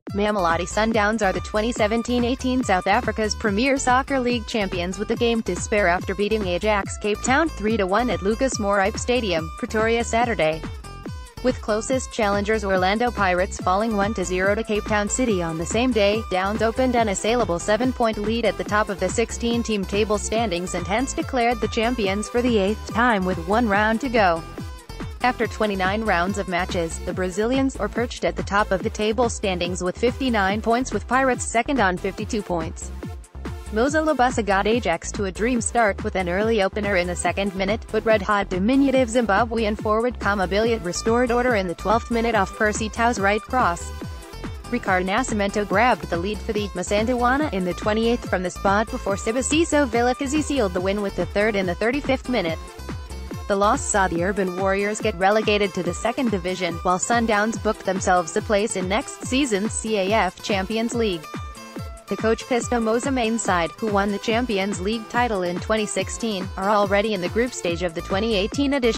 Mamelodi Sundowns are the 2017-18 South Africa's Premier Soccer League champions with a game to spare after beating Ajax Cape Town 3-1 at Lucas Moripe Stadium, Pretoria Saturday. With closest challengers Orlando Pirates falling 1-0 to Cape Town City on the same day, Downs opened an unassailable 7-point lead at the top of the 16-team table standings and hence declared the champions for the 8th time with one round to go. After 29 rounds of matches, the Brazilians are perched at the top of the table standings with 59 points, with Pirates second on 52 points. Mozambique got Ajax to a dream start with an early opener in the second minute, but red-hot diminutive Zimbabwean forward Mamelodi restored order in the 12th minute off Percy Tau's right cross. Ricardo Nascimento grabbed the lead for the Masandawana in the 28th from the spot before Sibusiso Vilakazi sealed the win with the third in the 35th minute. The loss saw the Urban Warriors get relegated to the second division, while Sundowns booked themselves a place in next season's CAF Champions League. The coach Pisto Mozambique side, who won the Champions League title in 2016, are already in the group stage of the 2018 edition.